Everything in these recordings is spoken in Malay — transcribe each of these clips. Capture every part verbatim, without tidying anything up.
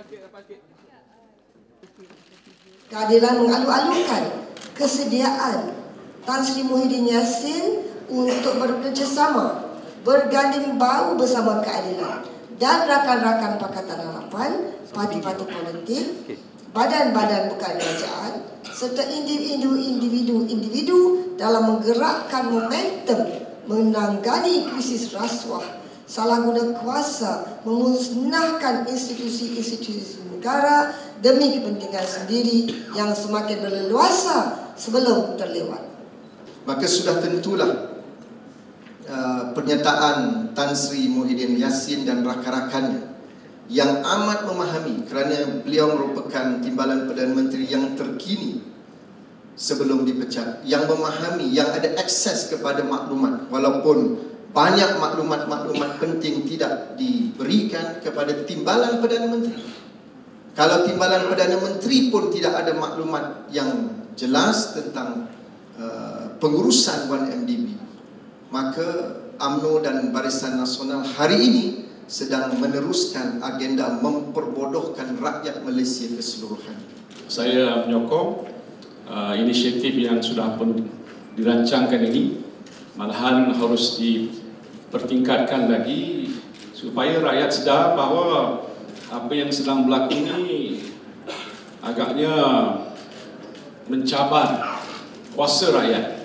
Keadilan mengalu-alukan kesediaan Tan Sri Muhyiddin Yassin untuk bekerjasama, berganding bahu bersama keadilan dan rakan-rakan Pakatan Harapan, parti-parti politik, badan-badan bukan kerajaan serta individu-individu dalam menggerakkan momentum menangani krisis rasuah, salah guna kuasa, memusnahkan institusi-institusi negara demi kepentingan sendiri yang semakin berleluasa sebelum terlewat. Maka sudah tentulah uh, pernyataan Tan Sri Muhyiddin Yassin dan rakan-rakannya yang amat memahami kerana beliau merupakan timbalan Perdana Menteri yang terkini sebelum dipecat, yang memahami, yang ada akses kepada maklumat, walaupun banyak maklumat-maklumat penting tidak diberikan kepada timbalan Perdana Menteri. Kalau timbalan Perdana Menteri pun tidak ada maklumat yang jelas tentang uh, pengurusan satu M D B, maka U M N O dan Barisan Nasional hari ini sedang meneruskan agenda memperbodohkan rakyat Malaysia keseluruhan. Saya menyokong uh, inisiatif yang sudah pun dirancangkan ini, malahan harus dipertingkatkan lagi supaya rakyat sedar bahawa apa yang sedang berlaku ini agaknya mencabar kuasa rakyat,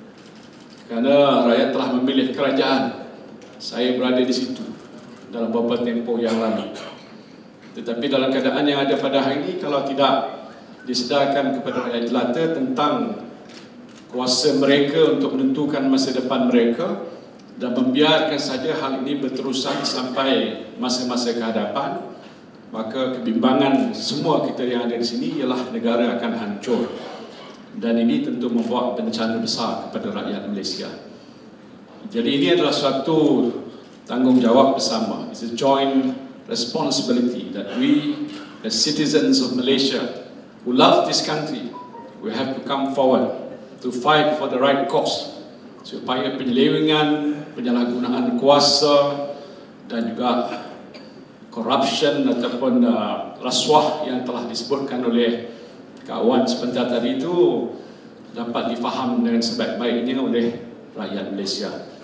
kerana rakyat telah memilih kerajaan. Saya berada di situ dalam beberapa tempoh yang lalu. Tetapi dalam keadaan yang ada pada hari ini, kalau tidak disedarkan kepada rakyat jelata tentang kuasa mereka untuk menentukan masa depan mereka dan membiarkan saja hal ini berterusan sampai masa-masa kehadapan, maka kebimbangan semua kita yang ada di sini ialah negara akan hancur. Dan ini tentu membawa bencana besar kepada rakyat Malaysia. Jadi ini adalah suatu tanggungjawab bersama. It's a joint responsibility that we, as citizens of Malaysia who love this country, we have to come forward to fight for the right cause, supaya penyelewengan, penyalahgunaan kuasa dan juga corruption ataupun uh, rasuah yang telah disebutkan oleh kawan sebentar tadi itu dapat difaham dengan sebaik-baiknya oleh rakyat Malaysia.